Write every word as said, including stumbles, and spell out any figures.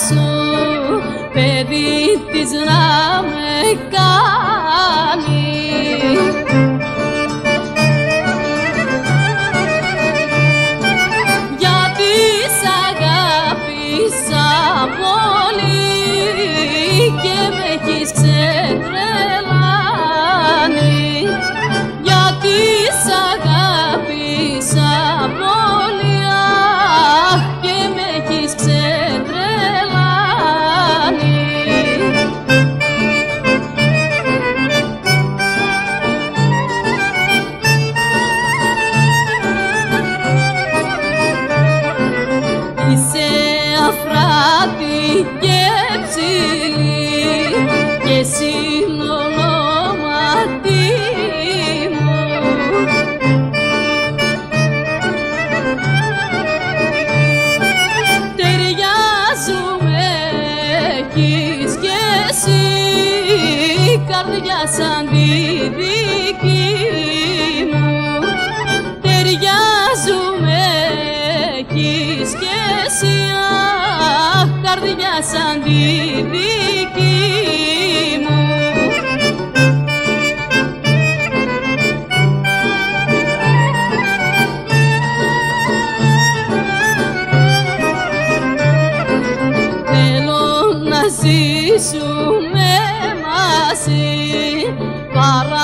σου παιδί της να με κάνει. Γιατί σ' αγάπησα πολύ και με έχεις ξετρελάνει. Γιατί σ' αγάπησα πολύ και με έχεις ξετρελάνει. Είσαι αφράτη και ψηλή και εσύ ονόματι μου. Ταιριάζουμε έχεις κι εσύ, καρδιά σαν τη δική μου. Ταιριάζουμε έχεις κι εσύ, αχ, καρδιά σαν τη δική μου. Θέλω να ζήσουμε μαζί παρά